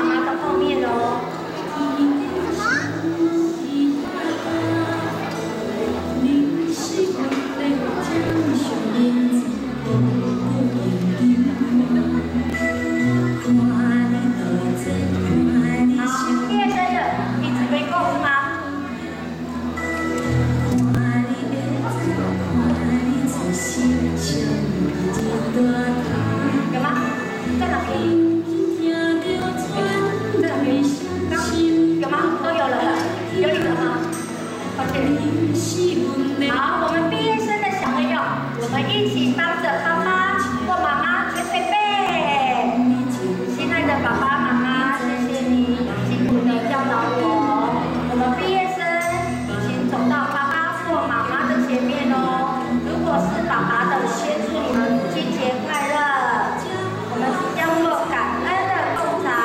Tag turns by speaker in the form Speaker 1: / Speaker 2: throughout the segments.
Speaker 1: 妈的后面哦。好，我们毕业生的小朋友，我们一起帮着爸爸或妈妈捶捶背。亲爱的爸爸妈妈，谢谢你辛苦地教导我。我们毕业生已经走到爸爸或妈妈的前面哦。如果是爸爸的，我先祝你们母亲节快乐。我们将做感恩的共场。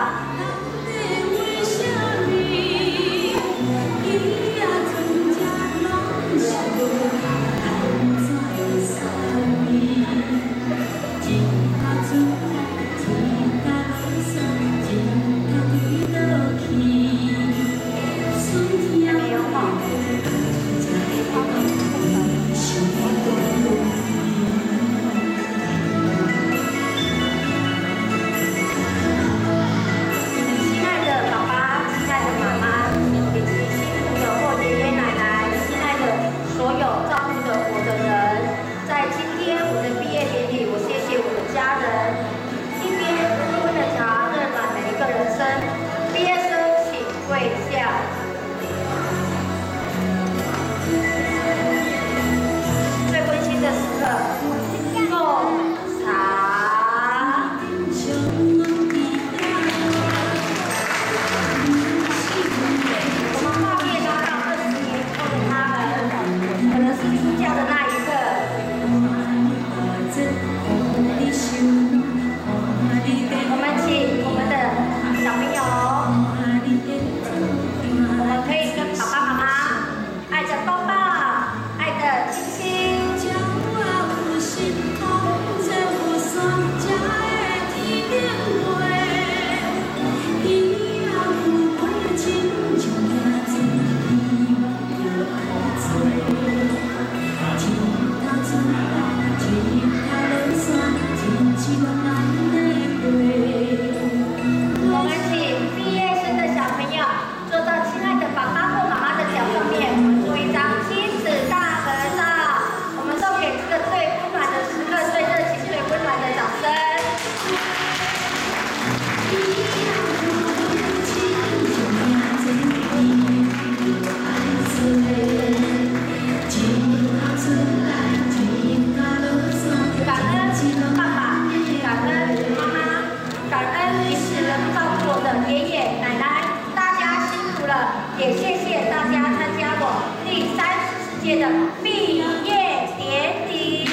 Speaker 1: 也谢谢大家参加我第30届的毕业典礼。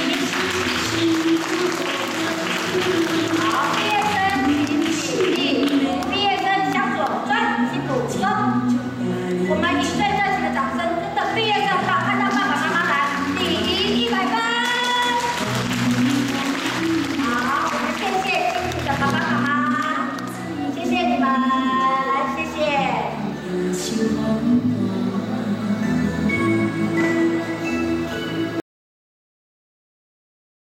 Speaker 1: 好，毕业生请起立，毕业生向左转，请补钟。我们以最热情的掌声，跟着毕业生到看到爸爸妈妈来，礼仪100分。好，我们谢谢辛苦的爸爸妈妈，谢谢你们。